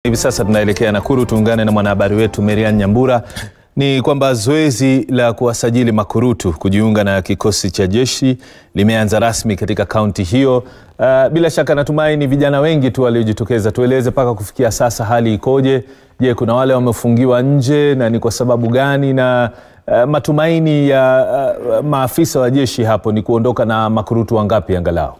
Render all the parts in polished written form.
Hivi sasa tunaelekea Nakuru, tuungane na mwanahabari wetu Merian Nyambura. Ni kwamba zoezi la kuwasajili makurutu kujiunga na kikosi cha jeshi limeanza rasmi katika kaunti hiyo. Bila shaka natumai ni vijana wengi tu waliojitokeza. Tueleze paka kufikia sasa hali ikoje? Je, kuna wale wamefungiwa nje na ni kwa sababu gani? Na matumaini ya maafisa wa jeshi hapo ni kuondoka na makurutu wangapi angalau?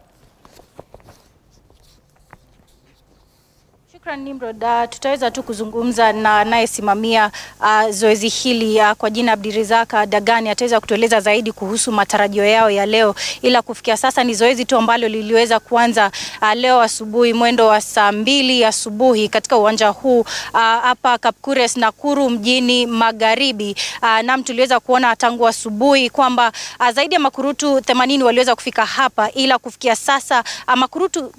Nimrod, tutaweza tu kuzungumza na anayesimamia zoezi hili kwa jina Abdirizaka Dagani. Ataweza kutueleza zaidi kuhusu matarajio yao ya leo, ila kufikia sasa ni zoezi tu ambalo liliweza kuanza leo asubuhi mwendo wa saa 2 asubuhi katika uwanja huu hapa Kapkures, Nakuru mjini magharibi. Naam, tuliweza kuona tangu asubuhi kwamba zaidi ya makurutu 80 waliweza kufika hapa, ila kufikia sasa makurutu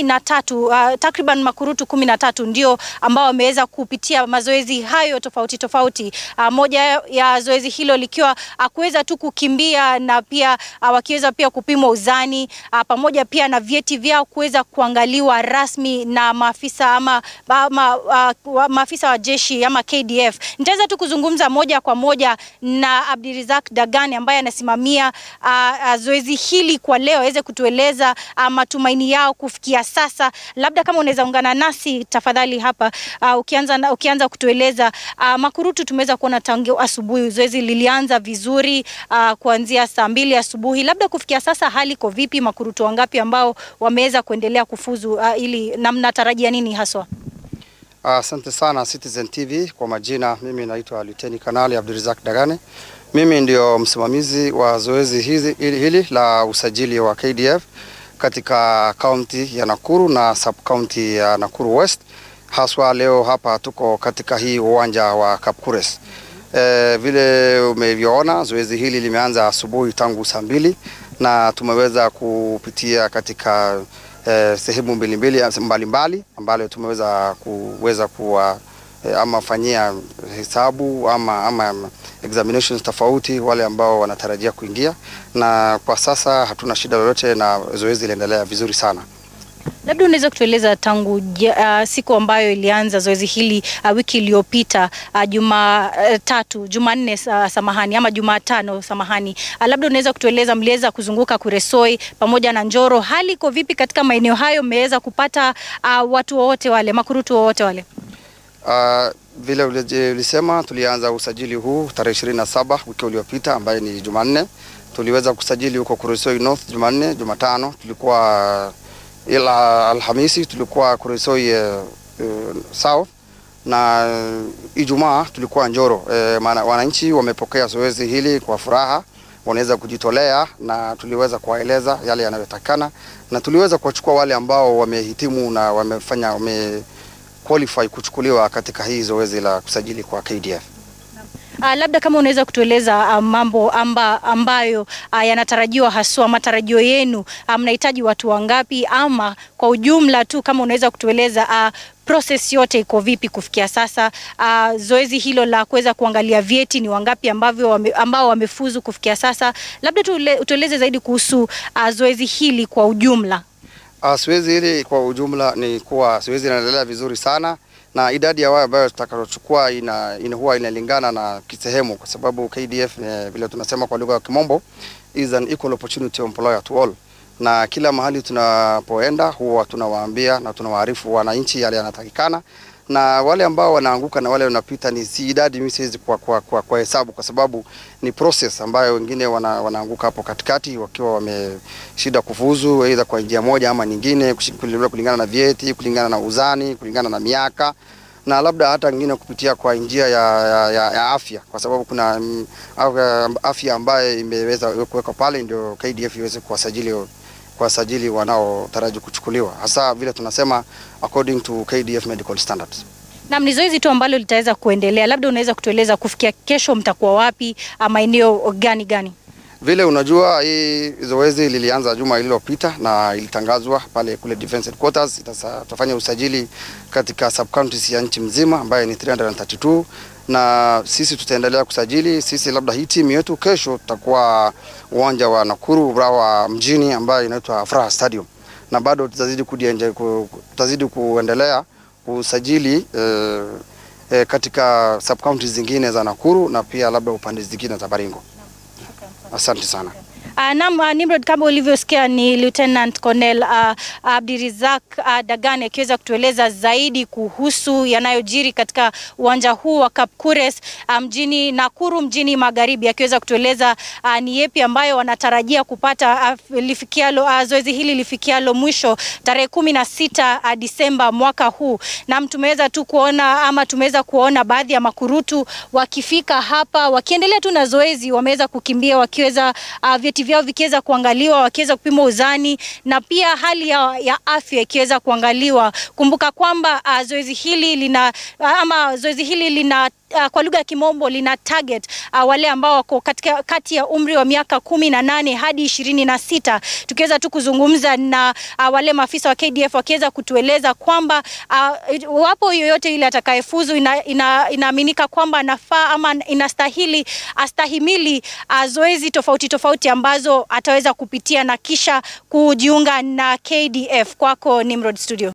13, takriban makurutu 13 ndio ambao wameweza kupitia mazoezi hayo tofauti. Moja ya zoezi hilo likiwa kuweza tu kukimbia na pia wakiweza pia kupimwa uzani pamoja pia na vyeti vyao kuweza kuangaliwa rasmi na maafisa maafisa wa jeshi ama KDF. Nitaweza tu kuzungumza moja kwa moja na Abdirizak Dagani ambaye anasimamia zoezi hili kwa leo, aweze kutueleza matumaini yao kufikia sasa. Labda kama unaweza ungana nasi tafadhali hapa, ukianza kutueleza makurutu. Tumeweza kuona tangu asubuhi zoezi lilianza vizuri kuanzia saa 2 asubuhi. Labda kufikia sasa hali iko vipi? Makurutu wangapi ambao wameweza kuendelea kufuzu ili na mnatarajia nini haswa? Asante sana Citizen TV. Kwa majina mimi naitwa Lieutenant Kanali Abdirizak Dagani. Mimi ndio msimamizi wa zoezi hili la usajili wa KDF katika kaunti ya Nakuru na sub-county ya Nakuru West. Haswa leo hapa tuko katika hii uwanja wa Kapkures. Vile umevyoona zoezi hili limeanza asubuhi tangu saa 2 na tumeweza kupitia katika sehemu mbalimbali ambalo tumeweza kuwa ama fanyia hesabu ama examinations tofauti wale ambao wanatarajia kuingia, na kwa sasa hatuna shida lolote na zoezi linaendelea vizuri sana. Labda unaweza kutueleza tangu siku ambayo ilianza zoezi hili wiki iliyopita, Jumanne samahani, ama Jumatano samahani, labda unaweza kutueleza mliweza kuzunguka Kuresoi pamoja na Njoro, hali iko vipi katika maeneo hayo? Mmeweza kupata watu wote wale, makurutu wote wale? Vile ulisema tulianza usajili huu tarehe 27 wiki iliyopita ambayo ni Jumanne. Tuliweza kusajili huko Kuresoi North Jumanne, Jumatano tulikuwa ila Alhamisi tulikuwa Kuresoi South, na Ijumaa tulikuwa Njoro. Wananchi wamepokea zoezi hili kwa furaha, wanaweza kujitolea na tuliweza kuwaeleza yale yanayotakana, na tuliweza kuwachukua wale ambao wamehitimu na wamefanya qualify kuchukuliwa katika hii zoezi la kusajili kwa KDF. Labda kama unaweza kutueleza mambo ambayo yanatarajiwa haswa, matarajio yenu, mnahitaji watu wangapi, ama kwa ujumla tu kama unaweza kutueleza process yote iko vipi kufikia sasa? Zoezi hilo la kuweza kuangalia vyeti ni wangapi ambao wamefuzu kufikia sasa? Labda tueleze zaidi kuhusu zoezi hili kwa ujumla. Zoezi hili kwa ujumla ni kuwa zoezi linaendelea vizuri sana, na idadi ya wao ambao tutakayochukua huwa inalingana na kisehemu, kwa sababu KDF vile tunasema kwa lugha ya Kimombo is an equal opportunity employer to all, na kila mahali tunapoenda huwa tunawaambia na tunawaarifu wananchi yale yanatakikana, na wale ambao wanaanguka na wale wanapita ni si idadi mimi siwezi kwa hesabu, kwa sababu ni process ambayo wengine wanaanguka hapo katikati wakiwa wameshida kufuzu aidha kwa njia moja ama nyingine, kulingana na vyeti, kulingana na uzani, kulingana na miaka, na labda hata wengine kupitia kwa njia ya afya, kwa sababu kuna afya ambayo imeweza kuwekwa pale ndio KDF iweze kuwasajili wanaotaraji kuchukuliwa, hasa vile tunasema according to KDF medical standards. Na ni zoezi tu ambalo litaweza kuendelea. Labda unaweza kutueleza kufikia kesho mtakuwa wapi, maeneo gani? Vile unajua hii zoezi lilianza juma lililopita na ilitangazwa pale kule Defense Headquarters. Tutafanya usajili katika sub-counties ya nchi mzima ambayo ni 332, na sisi tutaendelea kusajili. Sisi labda hii timu yetu kesho tutakuwa uwanja wa Nakuru Brawa mjini ambayo inaitwa Furaha Stadium, na bado tutazidi kuendelea kusajili katika sub counties zingine za Nakuru na pia labda upande zingine za Baringo. Asante sana. Nimrod, kama ulivyosikia ni Lieutenant Colonel Abdirizak Dagani akiweza kutueleza zaidi kuhusu yanayojiri katika uwanja huu wa Kapkures mjini Nakuru, mjini Magharibi, akiweza kutueleza ni yepi ambayo wanatarajia kupata zoezi hili lifikialo mwisho tarehe 16 Disemba mwaka huu. Na tumeweza kuona baadhi ya makurutu wakifika hapa wakiendelea tu na zoezi, wameweza kukimbia wakiweza vyeti vyao vikiweza kuangaliwa, wakiweza kupima uzani na pia hali ya afya ikiweza kuangaliwa. Kumbuka kwamba zoezi hili lina kwa lugha ya Kimombo lina target wale ambao wako kati ya umri wa miaka 18 hadi 26. Tukiweza tu kuzungumza na wale maafisa wa KDF wakiweza kutueleza kwamba wapo yoyote ile atakayefuzu inaaminika kwamba anafaa ama astahimili zoezi tofauti ambazo ataweza kupitia na kisha kujiunga na KDF. Kwako Nimrod Studio.